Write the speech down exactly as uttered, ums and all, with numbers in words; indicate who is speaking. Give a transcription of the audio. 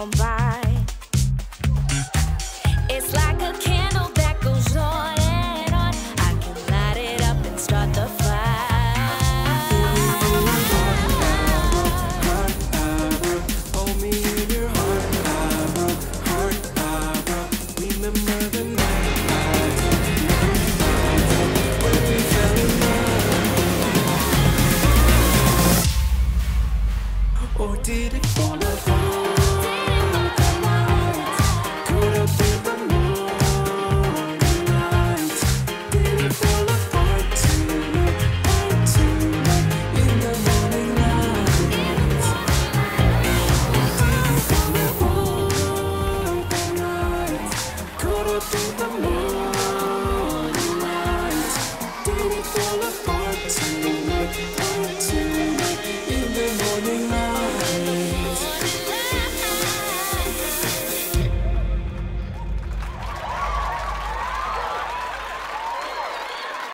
Speaker 1: on by. It's like a candle that goes on and on. I can light it up and start the fire.
Speaker 2: Hold me in your heart, Abra, heart, Abra. Remember the night, night, night, when we fell in love. Or did it fall apart? Could have been the moonlight. Did it fall apart tonight, tonight, in the morning light? Did it fall apart tonight? Could have been the moonlight.